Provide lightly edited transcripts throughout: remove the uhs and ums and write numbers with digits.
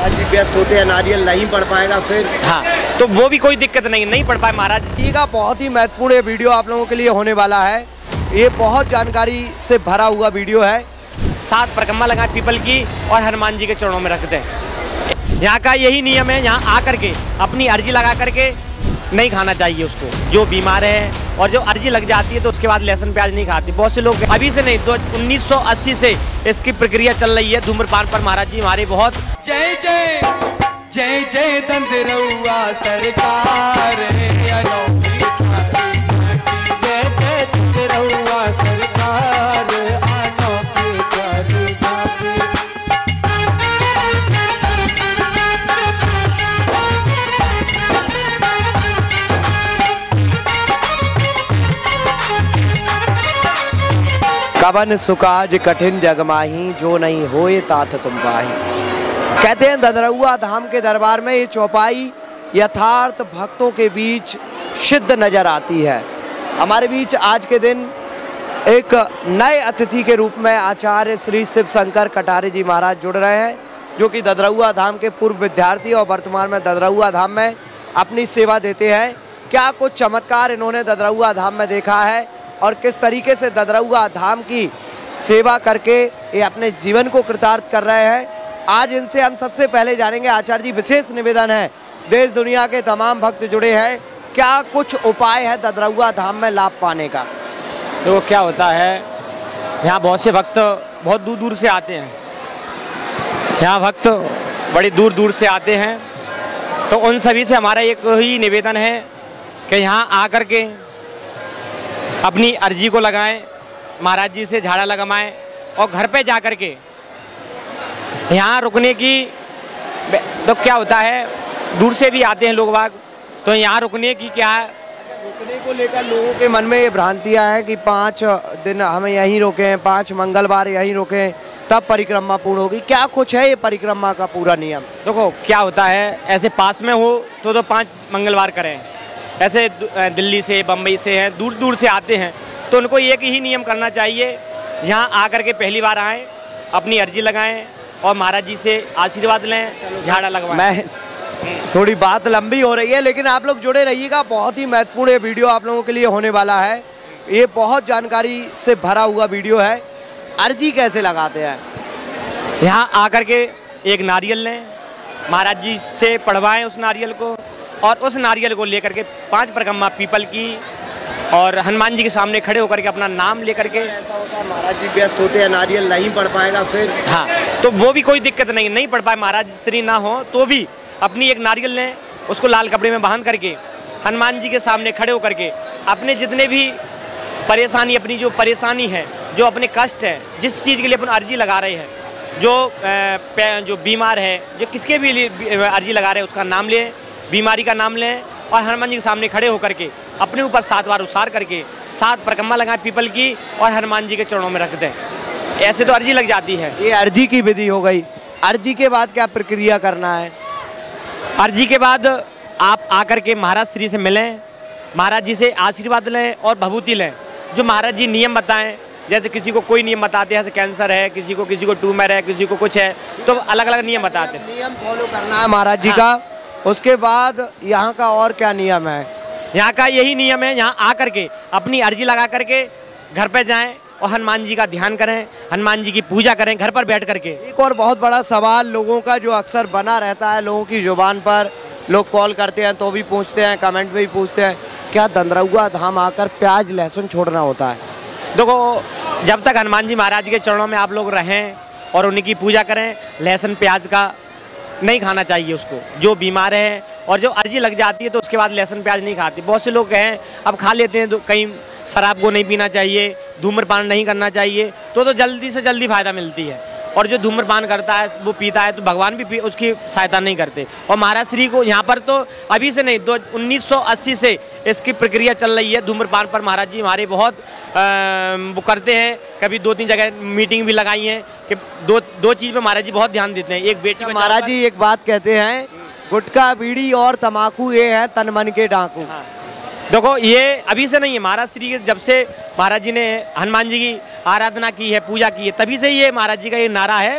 महाराज जी व्यस्त होते हैं, नारियल नहीं पढ़ पाएगा फिर। हाँ, तो वो भी कोई दिक्कत नहीं पढ़ पाए महाराज जी का बहुत ही महत्वपूर्ण ये वीडियो आप लोगों के लिए होने वाला है। ये बहुत जानकारी से भरा हुआ वीडियो है। 7 परिक्रमा लगाए पीपल की और हनुमान जी के चरणों में रखते हैं। यहाँ का यही नियम है, यहाँ आकर के अपनी अर्जी लगा करके नहीं खाना चाहिए उसको, जो बीमार है। और जो अर्जी लग जाती है तो उसके बाद लहसुन प्याज नहीं खाती। बहुत से लोग अभी से नहीं, तो 1980 से इसकी प्रक्रिया चल रही है धूम्रपान पर। महाराज जी हमारे बहुत जय जय जय जय दंदरौआ सरकार, अनोखी जय जय दंदरौआ सरकार, अनोखी चारी जाती। कवन सुकाज कठिन जग माही, जो नहीं होए तात तुम पाही। कहते हैं ददरौआ धाम के दरबार में ये चौपाई यथार्थ भक्तों के बीच सिद्ध नजर आती है। हमारे बीच आज के दिन एक नए अतिथि के रूप में आचार्य श्री शिव शंकर कटारे जी महाराज जुड़ रहे हैं, जो कि ददरौआ धाम के पूर्व विद्यार्थी और वर्तमान में ददरौआ धाम में अपनी सेवा देते हैं। क्या कुछ चमत्कार इन्होंने ददरौआ धाम में देखा है और किस तरीके से ददरौआ धाम की सेवा करके ये अपने जीवन को कृतार्थ कर रहे हैं, आज इनसे हम सबसे पहले जानेंगे। आचार्य जी, विशेष निवेदन है, देश दुनिया के तमाम भक्त जुड़े हैं, क्या कुछ उपाय है ददरौआ धाम में लाभ पाने का? तो क्या होता है, यहाँ बहुत से भक्त बहुत दूर दूर से आते हैं। यहाँ भक्त बड़ी दूर दूर से आते हैं, तो उन सभी से हमारा एक ही निवेदन है कि यहाँ आकर के अपनी अर्जी को लगाएं, महाराज जी से झाड़ा लगवाएं और घर पे जा कर के यहाँ रुकने की। तो क्या होता है, दूर से भी आते हैं लोग बाग, तो यहाँ रुकने की क्या है, रुकने को लेकर लोगों के मन में ये भ्रांतियाँ हैं कि 5 दिन हमें यहीं रोकें, 5 मंगलवार यहीं रोकें, तब परिक्रमा पूर्ण होगी। क्या कुछ है ये परिक्रमा का पूरा नियम? देखो क्या होता है, ऐसे पास में हो तो 5 मंगलवार करें। ऐसे दिल्ली से, बम्बई से हैं, दूर दूर से आते हैं, तो उनको एक ही नियम करना चाहिए, यहाँ आकर के पहली बार आएँ, अपनी अर्जी लगाएं और महाराज जी से आशीर्वाद लें, झाड़ा लगवाएं। मैं थोड़ी बात लंबी हो रही है, लेकिन आप लोग जुड़े रहिएगा। बहुत ही महत्वपूर्ण ये वीडियो आप लोगों के लिए होने वाला है। ये बहुत जानकारी से भरा हुआ वीडियो है। अर्जी कैसे लगाते हैं? यहाँ आकर के एक नारियल लें, महाराज जी से पढ़वाएं उस नारियल को, और उस नारियल को लेकर के 5 परिक्रमा पीपल की और हनुमान जी के सामने खड़े होकर के अपना नाम लेकर के। ऐसा होता है महाराज जी व्यस्त होते हैं, नारियल नहीं पढ़ पाएगा फिर। हाँ, तो वो भी कोई दिक्कत नहीं पढ़ पाए, महाराज श्री ना हो तो भी अपनी एक नारियल लें, उसको लाल कपड़े में बांध करके हनुमान जी के सामने खड़े होकर के अपने जितने भी परेशानी, अपनी जो परेशानी है, जो अपने कष्ट है, जिस चीज़ के लिए अपन अर्जी लगा रहे हैं, जो बीमार है, जो किसके भी लिए अर्जी लगा रहे हैं, उसका नाम लें, बीमारी का नाम लें और हनुमान जी के सामने खड़े होकर के अपने ऊपर 7 बार उसार करके 7 परिक्रमा लगाएं पीपल की और हनुमान जी के चरणों में रख दें। ऐसे तो अर्जी लग जाती है। ये अर्जी की विधि हो गई। अर्जी के बाद क्या प्रक्रिया करना है? अर्जी के बाद आप आकर के महाराज श्री से मिलें, महाराज जी से आशीर्वाद लें और भभूति लें, जो महाराज जी नियम बताएं। जैसे किसी को कोई नियम बताते हैं, जैसे कैंसर है, किसी को ट्यूमर है, किसी को कुछ है, तो अलग अलग नियम बताते हैं। नियम फॉलो करना है महाराज जी का। उसके बाद यहाँ का और क्या नियम है? यहाँ का यही नियम है, यहाँ आकर के अपनी अर्जी लगा करके घर पे जाएं और हनुमान जी का ध्यान करें, हनुमान जी की पूजा करें घर पर बैठ करके। एक और बहुत बड़ा सवाल लोगों का जो अक्सर बना रहता है, लोगों की जुबान पर, लोग कॉल करते हैं तो भी पूछते हैं, कमेंट में भी पूछते हैं, क्या ददरौआ धाम आकर प्याज लहसुन छोड़ना होता है? देखो, जब तक हनुमान जी महाराज के चरणों में आप लोग रहें और उनकी पूजा करें, लहसुन प्याज का नहीं खाना चाहिए उसको, जो बीमार है। और जो अर्जी लग जाती है तो उसके बाद लहसुन प्याज नहीं खाती। बहुत से लोग कहें अब खा लेते हैं, तो कहीं शराब को नहीं पीना चाहिए, धूम्रपान नहीं करना चाहिए, तो जल्दी से जल्दी फायदा मिलती है। और जो धूम्रपान करता है, वो पीता है, तो भगवान भी उसकी सहायता नहीं करते। और महाराज श्री को यहाँ पर तो अभी से नहीं, 1980 से इसकी प्रक्रिया चल रही है धूम्रपान पर। महाराज जी हमारे बहुत वो करते हैं, कभी 2-3 जगह मीटिंग भी लगाई है कि दो चीज़ पे महाराज जी बहुत ध्यान देते हैं। एक बेटी, महाराज जी एक बात कहते हैं, गुटखा बीड़ी और तम्बाकू ये है तन मन के डाकू। हाँ। देखो ये अभी से नहीं है, महाराज श्री के जब से महाराज जी ने हनुमान जी की आराधना की है, पूजा की है, तभी से ये महाराज जी का ये नारा है।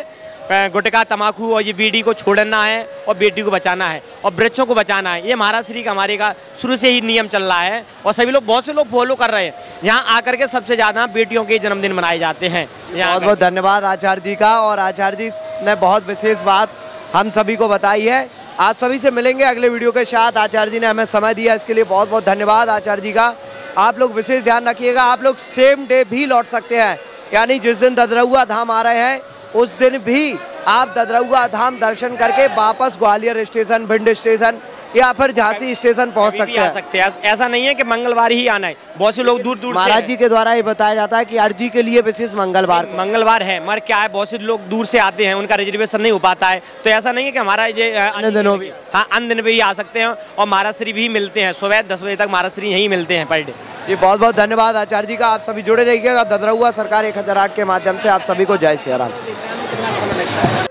गुटखा तम्बाकू और ये बीड़ी को छोड़ना है और बेटी को बचाना है और वृक्षों को बचाना है। ये महाराज श्री का हमारे का शुरू से ही नियम चल रहा है और सभी लोग, बहुत से लोग फॉलो कर रहे हैं। यहाँ आकर के सबसे ज़्यादा बेटियों के जन्मदिन मनाए जाते हैं। बहुत बहुत धन्यवाद आचार्य जी का। और आचार्य जी ने बहुत विशेष बात हम सभी को बताई है। आप सभी से मिलेंगे अगले वीडियो के साथ। आचार्य जी ने हमें समय दिया, इसके लिए बहुत बहुत धन्यवाद आचार्य जी का। आप लोग विशेष ध्यान रखिएगा, आप लोग सेम डे भी लौट सकते हैं, यानी जिस दिन ददरहुआ धाम आ रहे हैं उस दिन भी आप ददरहुआ धाम दर्शन करके वापस ग्वालियर स्टेशन, भिंड स्टेशन या फिर झांसी स्टेशन पहुंच सकते हैं। ऐसा नहीं है कि मंगलवार ही आना है, बहुत से लोग दूर दूर महाराज जी के द्वारा ये बताया जाता है कि अर्जी के लिए विशेष मंगलवार है, मगर क्या है बहुत से लोग दूर से आते हैं, उनका रिजर्वेशन नहीं हो पाता है, तो ऐसा नहीं है कि हमारा ये अन्य दिनों भी, हाँ अन्य दिन भी आ सकते हैं और महाराज श्री भी मिलते हैं सुबह 10 बजे तक, महाराज श्री यहीं मिलते हैं पर डे। ये बहुत बहुत धन्यवाद आचार्य जी का। आप सभी जुड़े रहिएगा ददरहुआ सरकार 1008 के माध्यम से। आप सभी को जय श्री राम।